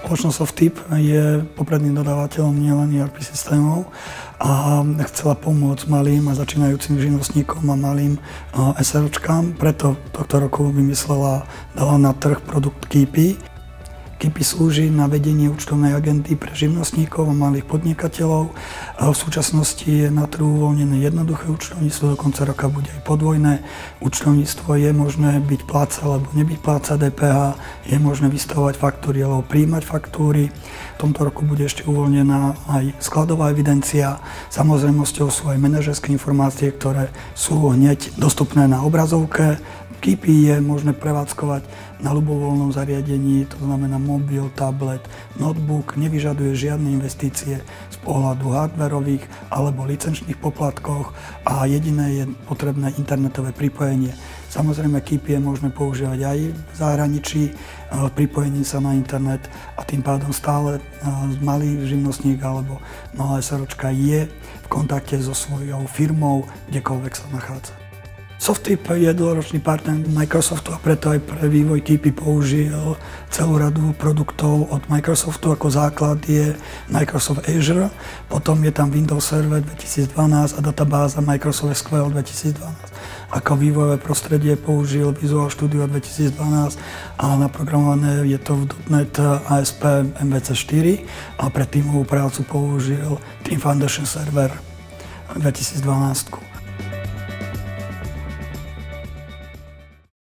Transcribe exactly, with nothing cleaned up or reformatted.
Spoločnosť Softip je popredným dodávateľom nielen é er pé systémov a chcela pomôcť malým a začínajúcim živnostníkom a malým SROčkám. Preto tohto roku vymyslela, dala na trh produkt Keepy. Keepy slúži na vedenie účtovnej agendy pre živnostníkov a malých podnikateľov. V súčasnosti je na trhu uvoľnené jednoduché účtovníctvo, do konca roka bude aj podvojné. Účtovníctvo je možné byť pláca alebo nebyť pláca dé pé há, je možné vystavovať faktúry alebo prijímať faktúry. V tomto roku bude ešte uvoľnená aj skladová evidencia. Samozrejmosťou sú aj manažerské informácie, ktoré sú hneď dostupné na obrazovke. Keepy je možné prevádzkovať na ľubovoľnom zariadení, to znamená mobil, tablet, notebook, nevyžaduje žiadne investície z pohľadu hardwarových alebo licenčných poplatkoch a jediné je potrebné internetové pripojenie. Samozrejme, Keepy je možné používať aj v zahraničí, pripojením sa na internet a tým pádom stále malý živnostník alebo malá SROčka je v kontakte so svojou firmou, kdekoľvek sa nachádza. Softip je dlhoročný partner Microsoftu a preto aj pre vývoj Keepy použil celú radu produktov od Microsoftu. Ako základ je Microsoft Azure, potom je tam Windows Server dvetisícdvanásť a databáza Microsoft es kú el dvetisícdvanásť. Ako vývojové prostredie použil Visual Studio dvetisícdvanásť a naprogramované je to v .NET á es pé em vé cé štyri a pre tímovú prácu použil Team Foundation Server dvetisícdvanásť.